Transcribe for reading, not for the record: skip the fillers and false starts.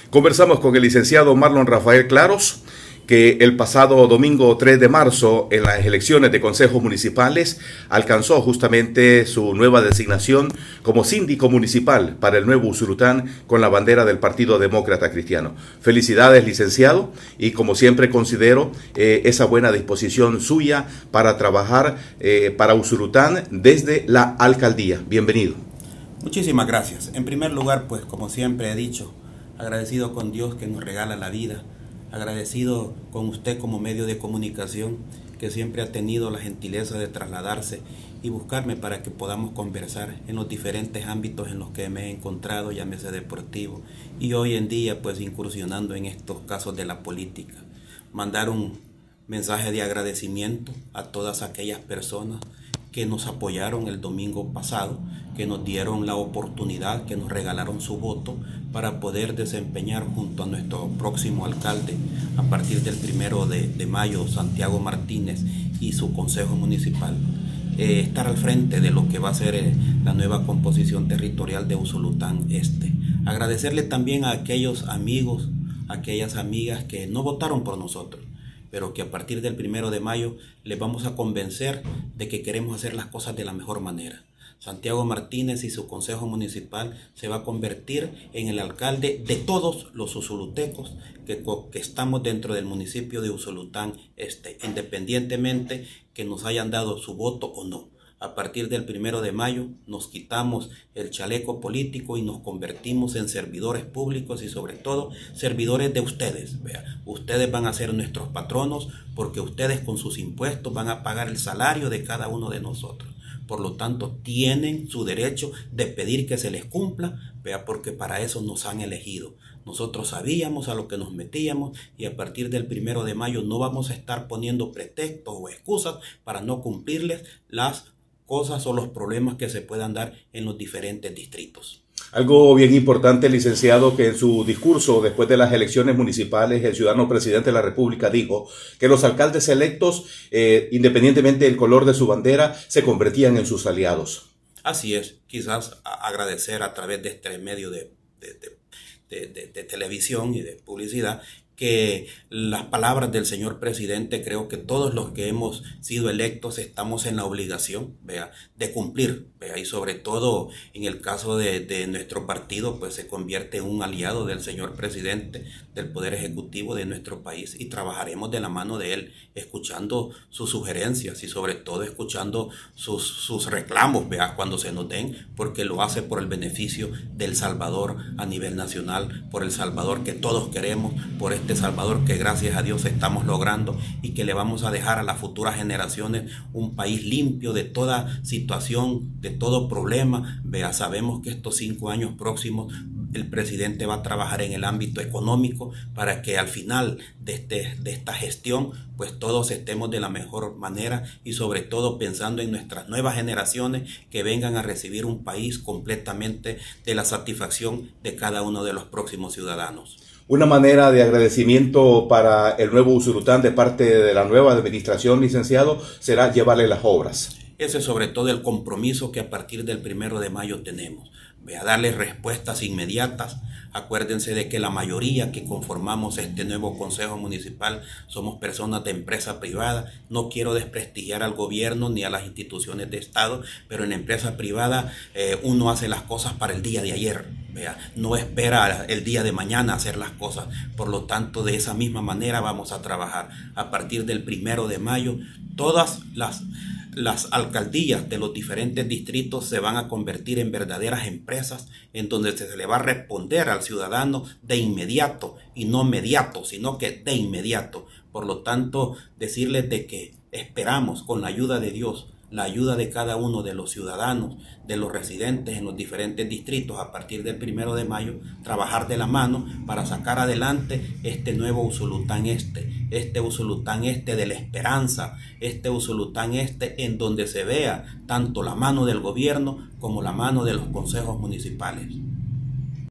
Conversamos con el licenciado Marlon Rafael Claros, que el pasado domingo 3 de marzo, en las elecciones de consejos municipales, alcanzó justamente su nueva designación como síndico municipal para el nuevo Usulután con la bandera del Partido Demócrata Cristiano. Felicidades, licenciado, y como siempre considero esa buena disposición suya para trabajar para Usulután desde la alcaldía. Bienvenido. Muchísimas gracias. En primer lugar, pues como siempre he dicho, agradecido con Dios que nos regala la vida, agradecido con usted como medio de comunicación que siempre ha tenido la gentileza de trasladarse y buscarme para que podamos conversar en los diferentes ámbitos en los que me he encontrado, llámese deportivo, y hoy en día pues incursionando en estos casos de la política. Mandar un mensaje de agradecimiento a todas aquellas personas que nos apoyaron el domingo pasado, que nos dieron la oportunidad, que nos regalaron su voto para poder desempeñar junto a nuestro próximo alcalde a partir del 1 de mayo, Santiago Martínez, y su consejo municipal, estar al frente de lo que va a ser la nueva composición territorial de Usulután Este. Agradecerle también a aquellos amigos, aquellas amigas que no votaron por nosotros, pero que a partir del 1 de mayo les vamos a convencer de que queremos hacer las cosas de la mejor manera. Santiago Martínez y su consejo municipal se va a convertir en el alcalde de todos los usulutecos que estamos dentro del municipio de Usulután Este, independientemente que nos hayan dado su voto o no. A partir del 1 de mayo nos quitamos el chaleco político y nos convertimos en servidores públicos y sobre todo servidores de ustedes. Ustedes van a ser nuestros patronos porque ustedes con sus impuestos van a pagar el salario de cada uno de nosotros. Por lo tanto, tienen su derecho de pedir que se les cumpla, porque para eso nos han elegido. Nosotros sabíamos a lo que nos metíamos y a partir del 1 de mayo no vamos a estar poniendo pretextos o excusas para no cumplirles las cosas o los problemas que se puedan dar en los diferentes distritos. Algo bien importante, licenciado, que en su discurso después de las elecciones municipales, el ciudadano presidente de la República dijo que los alcaldes electos, independientemente del color de su bandera, se convertían en sus aliados. Así es, quizás agradecer a través de este medio de televisión y de publicidad que las palabras del señor presidente, creo que todos los que hemos sido electos estamos en la obligación, de cumplir, y sobre todo en el caso de nuestro partido, pues se convierte en un aliado del señor presidente del Poder Ejecutivo de nuestro país y trabajaremos de la mano de él, escuchando sus sugerencias y sobre todo escuchando sus reclamos, cuando se nos den, porque lo hace por el beneficio del Salvador a nivel nacional, por el Salvador que todos queremos, por este Salvador que gracias a Dios estamos logrando y que le vamos a dejar a las futuras generaciones un país limpio de toda situación, de todo problema. Sabemos que estos 5 años próximos el presidente va a trabajar en el ámbito económico para que al final de esta gestión pues todos estemos de la mejor manera y sobre todo pensando en nuestras nuevas generaciones que vengan a recibir un país completamente de la satisfacción de cada uno de los próximos ciudadanos. Una manera de agradecimiento para el nuevo Usulután de parte de la nueva administración, licenciado, será llevarle las obras. Ese es sobre todo el compromiso que a partir del 1 de mayo tenemos. A darles respuestas inmediatas. Acuérdense de que la mayoría que conformamos este nuevo consejo municipal somos personas de empresa privada. No quiero desprestigiar al gobierno ni a las instituciones de Estado, pero en la empresa privada uno hace las cosas para el día de ayer. No espera el día de mañana hacer las cosas. Por lo tanto, de esa misma manera vamos a trabajar. A partir del 1 de mayo, todas las alcaldías de los diferentes distritos se van a convertir en verdaderas empresas en donde se le va a responder al ciudadano de inmediato y no mediato, sino que de inmediato. Por lo tanto, decirles de que esperamos con la ayuda de Dios, la ayuda de cada uno de los ciudadanos, de los residentes en los diferentes distritos a partir del 1 de mayo, trabajar de la mano para sacar adelante este nuevo Usulután este Usulután de la esperanza, este Usulután en donde se vea tanto la mano del gobierno como la mano de los consejos municipales.